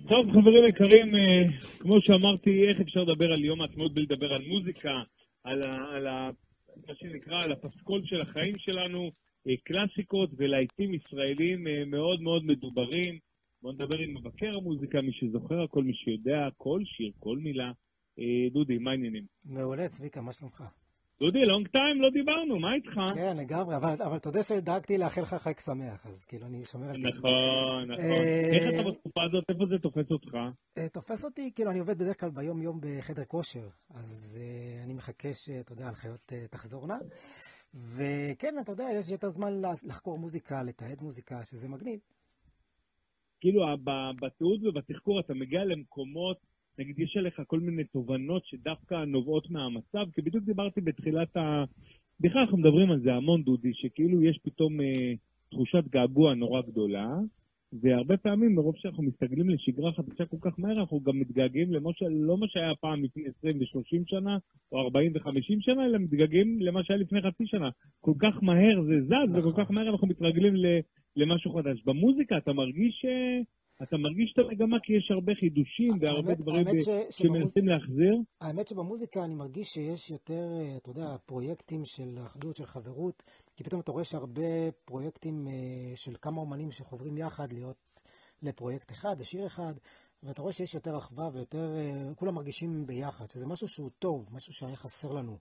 טוב, חברים יקרים, כמו שאמרתי, איך אפשר לדבר על יום העצמאות בלי לדבר על מוזיקה, מה שנקרא, על הפסקול של החיים שלנו, קלאסיקות ולהיטים ישראלים מאוד מאוד מדוברים. בואו נדבר עם מבקר המוזיקה, מי שזוכר, כל מי שיודע, כל שיר, כל מילה. דודי, מה העניינים? מעולה, צביקה, מה שלומך? דודי, לונג טיים, לא דיברנו, מה איתך? כן, לגמרי, אבל אתה יודע שדאגתי לאחל לך חג שמח, אז כאילו אני שומר את זה. נכון. איך אתה בתקופה הזאת, איפה זה תופס אותך? תופס אותי, כאילו אני עובד בדרך כלל ביום יום בחדר כושר, אז אני מחכה שאתה יודע, ההנחיות תחזורנה, וכן, אתה יודע, יש יותר זמן לחקור מוזיקה, לתעד מוזיקה, שזה מגניב. כאילו, בתיעוד ובתחקור אתה מגיע למקומות, נגיד, יש עליך כל מיני תובנות שדווקא נובעות מהמצב, כי בדיוק דיברתי בתחילת בכלל אנחנו מדברים על זה המון, דודי, שכאילו יש פתאום תחושת געגוע נורא גדולה, והרבה פעמים, מרוב שאנחנו מסתגלים לשגרה חדשה כל כך מהר, אנחנו גם מתגעגעים לא מה שהיה פעם לפני 20 ו-30 שנה, או 40 ו-50 שנה, אלא מתגעגעים למה שהיה לפני חצי שנה. כל כך מהר זה זז, וכל כך מהר אנחנו מתרגלים למשהו חדש. במוזיקה אתה מרגיש את המגמה, כי יש הרבה חידושים והרבה דברים שמנסים להחזיר. האמת שבמוזיקה אני מרגיש שיש יותר, אתה יודע, פרויקטים של אחדות, של חברות, כי פתאום אתה רואה שהרבה פרויקטים של כמה אומנים שחוברים יחד להיות לפרויקט אחד, לשיר אחד, ואתה רואה שיש יותר אחווה ויותר, כולם מרגישים ביחד, שזה משהו שהוא טוב, משהו שהיה חסר לנו.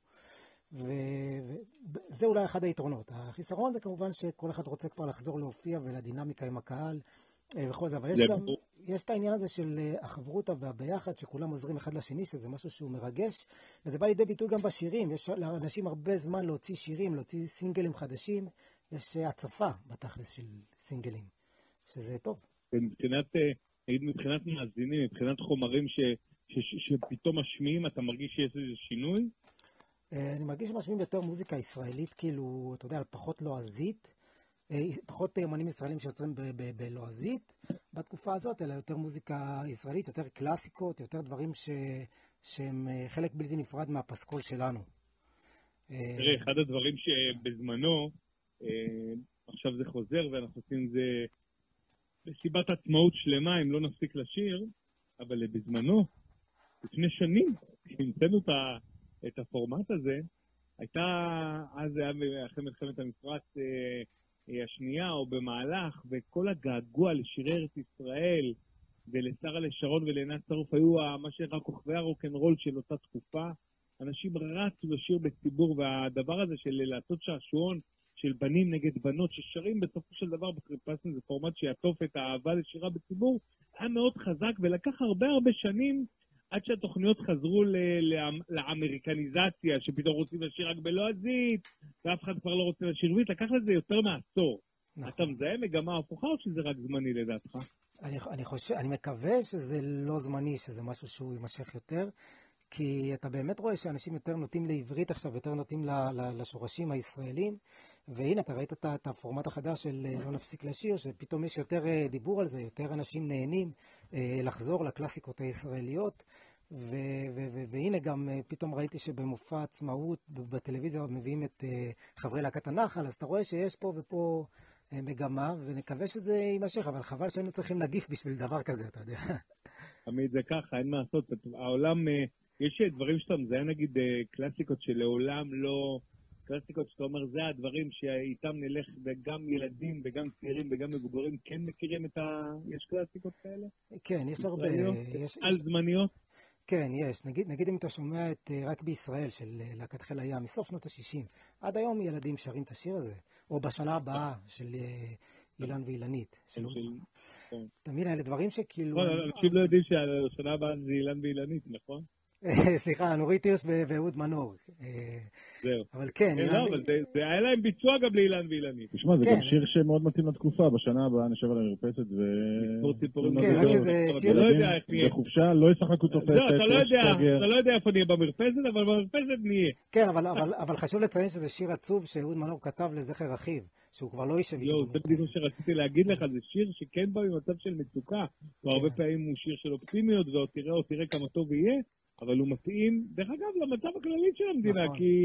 וזה אולי אחד היתרונות. החיסרון זה כמובן שכל אחד רוצה כבר לחזור להופיע ולדינמיקה עם הקהל וכל זה, אבל יש את העניין הזה של החברותה והביחד, שכולם עוזרים אחד לשני, שזה משהו שהוא מרגש, וזה בא לידי ביטוי גם בשירים. יש לאנשים הרבה זמן להוציא שירים, להוציא סינגלים חדשים, יש הצפה בתכלס של סינגלים, שזה טוב. מבחינת מאזינים, מבחינת חומרים שפתאום משמיעים, אתה מרגיש שיש איזה שינוי? אני מרגיש שמשמיעים יותר מוזיקה ישראלית, כאילו, אתה יודע, פחות לועזית, פחות אומנים ישראלים שיוצרים בלועזית בתקופה הזאת, אלא יותר מוזיקה ישראלית, יותר קלאסיקות, יותר דברים שהם חלק בלתי נפרד מהפסקול שלנו. תראה, אחד הדברים שבזמנו, עכשיו זה חוזר ואנחנו עושים זה בסיבת עצמאות שלמה, אם לא נפסיק לשיר, אבל בזמנו, לפני שנים, כשהמצאנו את הפורמט הזה, הייתה, אז היה אחרי מלחמת המפרץ השנייה או במהלך, וכל הגעגוע לשירי ארץ ישראל ולשרה לשרון ולעינת שרוף היו מה שנקרא כוכבי הרוקנרול של אותה תקופה. אנשים רצו לשיר בציבור, והדבר הזה של לעשות שעשועון של בנים נגד בנות ששרים בסופו של דבר בקריפסן, זה פורמט שיעטוף את האהבה לשירה בציבור, היה מאוד חזק ולקח הרבה שנים עד שהתוכניות חזרו לאמריקניזציה, שפתאום רוצים לשיר רק בלועזית, ואף אחד כבר לא רוצה לשיר עברית, לקח לזה יותר מעשור. אתה מזהה מגמה הפוכה או שזה רק זמני לדעתך? אני מקווה שזה לא זמני, שזה משהו שהוא יימשך יותר, כי אתה באמת רואה שאנשים יותר נוטים לעברית עכשיו, יותר נוטים לשורשים הישראלים, והנה אתה ראית את הפורמט החדש של לא נפסיק לשיר, שפתאום יש יותר דיבור על זה, יותר אנשים נהנים לחזור לקלאסיקות הישראליות, והנה גם פתאום ראיתי שבמופע עצמאות בטלוויזיה מביאים את חברי להקת הנחל, אז אתה רואה שיש פה ופה מגמה, ונקווה שזה יימשך, אבל חבל שהיינו צריכים נגיף בשביל דבר כזה, אתה יודע. תמיד זה ככה, אין מה לעשות. העולם, יש דברים שאתה מזהה, נגיד קלאסיקות שלעולם לא, קלאסיקות שאתה אומר, זה הדברים שאיתם נלך, וגם ילדים וגם צעירים וגם מבוגרים כן מכירים יש קלאסיקות כאלה? כן, יש הרבה. על זמניות? כן, יש. נגיד אם אתה שומע את רק בישראל של להקת חיל הים, מסוף שנות ה-60, עד היום ילדים שרים את השיר הזה, או בשנה הבאה של אילן ואילנית. תמיד אלה דברים שכאילו... אנשים לא יודעים שהשנה הבאה זה אילן ואילנית, נכון? סליחה, נורית הירש ואהוד מנור. זהו. אבל כן. לא, אבל זה היה להם ביצוע גם לאילן ואילנית. תשמע, זה גם שיר שמאוד מתאים לתקופה. בשנה הבאה נשב על המרפסת כן, רק שזה שיר... לא יודע איך נהיה. בחופשה, לא ישחקו תופסת. לא, אתה לא יודע איפה נהיה במרפסת, אבל במרפסת נהיה. כן, אבל חשוב לציין שזה שיר עצוב שאהוד מנור כתב לזכר אחיו, שהוא כבר לא יישב איתו במרפסת. זה בדיוק שרציתי להגיד לך, זה שיר שכן בא במצב של מצוקה, והרבה פעמים הוא שיר של אופטימיות, ועוד תראה כמה טוב יהיה, אבל הוא מתאים, דרך אגב, למצב הכללי של המדינה, כי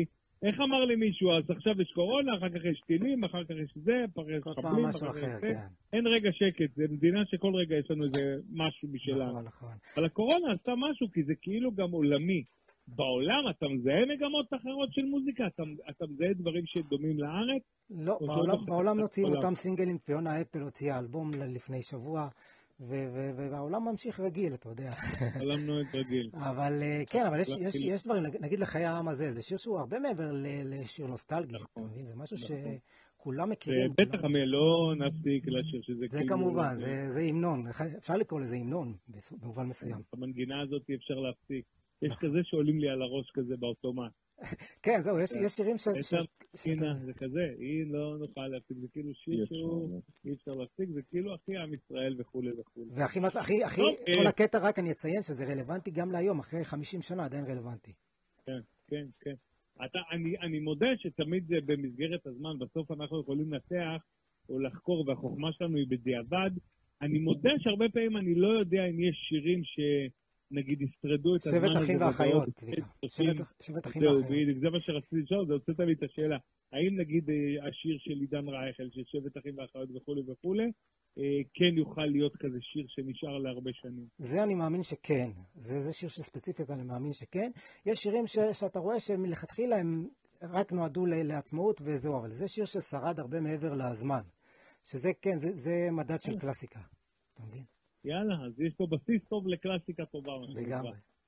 איך אמר לי מישהו, אז עכשיו יש קורונה, אחר כך יש טילים, אחר כך יש זה, אחר כך יש חבלים, אחר כך יש זה. אין רגע שקט, זה מדינה שכל רגע יש לנו איזה משהו בשלה. נכון. אבל הקורונה עשתה משהו, כי זה כאילו גם עולמי. בעולם אתה מזהה מגמות אחרות של מוזיקה? אתה מזהה דברים שדומים לארץ? לא, בעולם נוצאים אותם סינגלים, פיונה אפל הוציאה אלבום לפני שבוע, והעולם ממשיך רגיל, אתה יודע. העולם נוהג רגיל. אבל כן, אבל יש דברים, נגיד לחיי העם הזה, זה שיר שהוא הרבה מעבר לשיר נוסטלגי, אתה מבין? זה משהו שכולם מכירים. בטח לא נפסיק לשיר שזה זה כמובן, זה המנון, אפשר לקרוא לזה המנון, במובן מסוים. המנגינה הזאת אי אפשר להפסיק. יש כזה שעולים לי על הראש כזה באוטומט. כן, זהו, יש שירים זה כזה, היא לא נוכל להפסיק, זה כאילו שיר שהוא אי אפשר להפסיק, זה כאילו הכי עם ישראל וכולי וכולי. והכי, כל הקטע רק אני אציין שזה רלוונטי גם להיום, אחרי 50 שנה עדיין רלוונטי. כן. אני מודה שתמיד זה במסגרת הזמן, בסוף אנחנו יכולים לנתח או לחקור, והחוכמה שלנו היא בדיעבד. אני מודה שהרבה פעמים אני לא יודע אם יש שירים נגיד ישרדו את הזמן הזה. שבט אחים ואחיות, שבט אחים ואחיות. זה מה שרציתי לשאול, זה הוצאת לי את השאלה. האם נגיד השיר של עידן רייכל, של שבט אחים ואחיות וכולי, כן יוכל להיות כזה שיר שנשאר להרבה שנים? זה אני מאמין שכן. זה שיר שספציפית אני מאמין שכן. יש שירים שאתה רואה שמלכתחילה הם רק נועדו לעצמאות וזהו, אבל זה שיר ששרד הרבה מעבר לזמן. שזה כן, זה מדד של קלאסיקה. אתה מבין? יאללה, אז יש פה בסיס טוב לקלאסיקה טובה. לגמרי.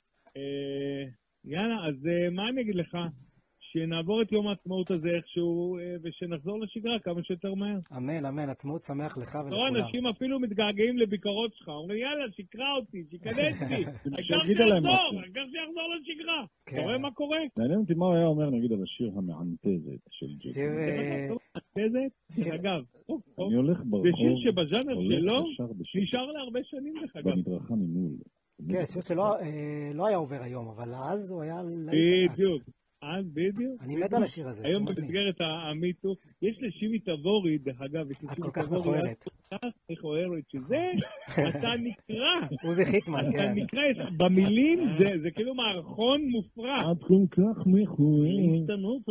יאללה, אז מה אני אגיד לך? שנעבור את יום העצמאות הזה איכשהו, ושנחזור לשגרה כמה שיותר מהר. אמן, עצמאות שמח לך ולכולם. אנשים אפילו מתגעגעים לביקורות שלך, אומרים יאללה, שיקרה אותי, שיקדש לי, העיקר שיחזור לשגרה. אתה רואה מה קורה? מעניין אותי מה הוא היה אומר נגיד על השיר המענטזת של ג'קי. שיר... המענטזת? אגב, אני הולך ברחוב, זה שיר שבז'אנר שלו נשאר להרבה שנים לך גם. במדרכה ממול. כן, שיר שלא היה עובר היום, אבל אז הוא היה... בדיוק. בדיוק. אני מת על השיר הזה. היום במסגרת המיטו, יש לשימי תבורי, דרך אגב, יש לשימי תבורי, מכוערת, שזה, אתה נקרא. עוזי חיטמן, כן. אתה נקרא, במילים, זה כאילו מערכון מופרע. את כל כך מכוערת.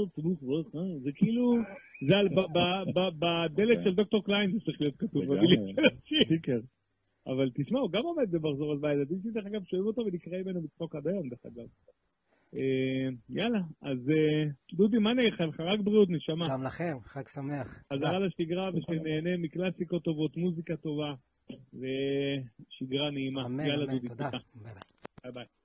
זה כאילו, זה בדלת של דוקטור קליין, זה צריך להיות כתוב במילים של השיר. אבל תשמע, הוא גם עומד במחזור אז והילדים שלי, דרך אגב, שואבים אותו ונקרא ממנו מצחוק עד היום, דרך אגב. יאללה, אז דודי, מה נהיה לך? רק בריאות, נשמה. גם לכם, חג שמח. חזרה לשגרה ושנהנה מקלאסיקות טובות, מוזיקה טובה ושגרה נעימה. אמן, תודה. ביי ביי.